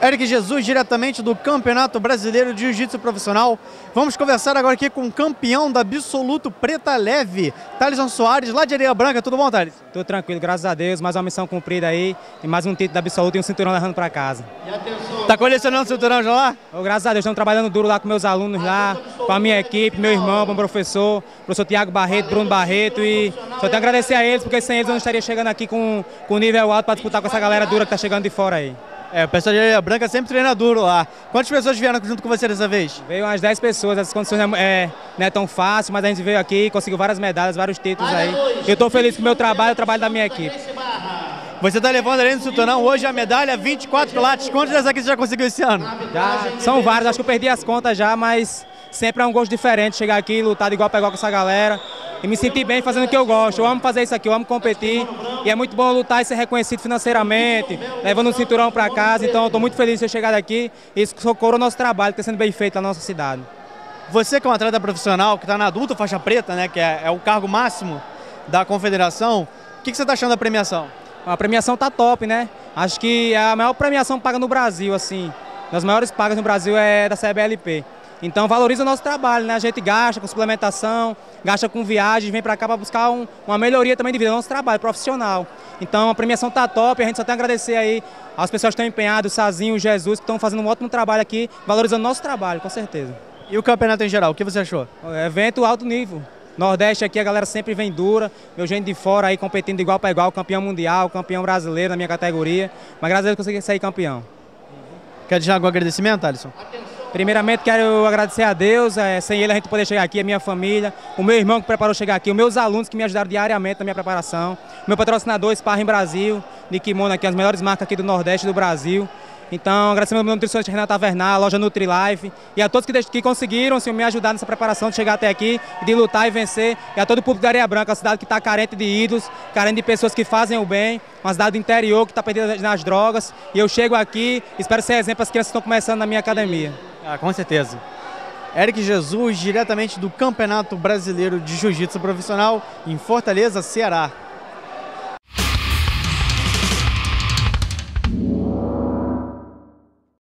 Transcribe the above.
Eric Jesus, diretamente do Campeonato Brasileiro de Jiu-Jitsu Profissional. Vamos conversar agora aqui com o campeão da Absoluto Preta Leve, Thaleson Soares, lá de Areia Branca. Tudo bom, Thales? Tudo tranquilo, graças a Deus. Mais uma missão cumprida aí, e mais um título da Absoluto e um cinturão levando para casa. Tá colecionando cinturão já lá? Graças a Deus, estamos trabalhando duro lá com meus alunos lá, com a minha equipe, meu irmão, meu professor Tiago Barreto, Bruno Barreto, e só tenho a agradecer a eles, porque sem eles eu não estaria chegando aqui com nível alto para disputar com essa galera dura que tá chegando de fora aí. O pessoal de Areia Branca sempre treina duro lá. Quantas pessoas vieram junto com você dessa vez? Veio umas 10 pessoas, as condições não é tão fácil, mas a gente veio aqui, conseguiu várias medalhas, vários títulos aí. Eu estou feliz com o meu trabalho, o trabalho da minha equipe. Você está levando ali no cinturão hoje a medalha 24 quilates. Quantas dessas aqui você já conseguiu esse ano? Já, são várias, acho que eu perdi as contas já, mas sempre é um gosto diferente chegar aqui, lutar de igual para igual com essa galera e me sentir bem fazendo o que eu gosto. Eu amo fazer isso aqui, eu amo competir e é muito bom lutar e ser reconhecido financeiramente, levando um cinturão para casa. Então eu estou muito feliz de ter chegado aqui e isso socorre o nosso trabalho que está sendo bem feito na nossa cidade. Você que é um atleta profissional, que está na adulta faixa preta, né, que é o cargo máximo da confederação, o que você está achando da premiação? A premiação tá top, né? Acho que é a maior premiação paga no Brasil, assim. Das maiores pagas no Brasil é da CBLP. Então valoriza o nosso trabalho, né? A gente gasta com suplementação, gasta com viagem, vem para cá para buscar uma melhoria também de vida, nosso trabalho profissional. Então a premiação tá top, a gente só tem a agradecer aí às pessoas que estão empenhadas, o Sazinho, o Jesus, que estão fazendo um ótimo trabalho aqui, valorizando o nosso trabalho, com certeza. E o campeonato em geral, o que você achou? Evento alto nível. Nordeste aqui a galera sempre vem dura, meu gente de fora aí competindo de igual para igual, campeão mundial, campeão brasileiro na minha categoria, mas graças a Deus consegui sair campeão. Quer deixar algum agradecimento, Thaleson? Primeiramente quero agradecer a Deus, sem ele a gente poder chegar aqui, a minha família, o meu irmão que preparou chegar aqui, os meus alunos que me ajudaram diariamente na minha preparação, meu patrocinador Sparring Brasil, de kimono aqui, as melhores marcas aqui do Nordeste do Brasil. Então, agradecer ao meu nutricionista Renata Vernal, a loja NutriLife e a todos que conseguiram me ajudar nessa preparação de chegar até aqui, de lutar e vencer. E a todo o público da Areia Branca, uma cidade que está carente de ídolos, carente de pessoas que fazem o bem, uma cidade do interior que está perdida nas drogas. E eu chego aqui, espero ser exemplo para as crianças que estão começando na minha academia. Com certeza. Eric Jesus, diretamente do Campeonato Brasileiro de Jiu-Jitsu Profissional em Fortaleza, Ceará.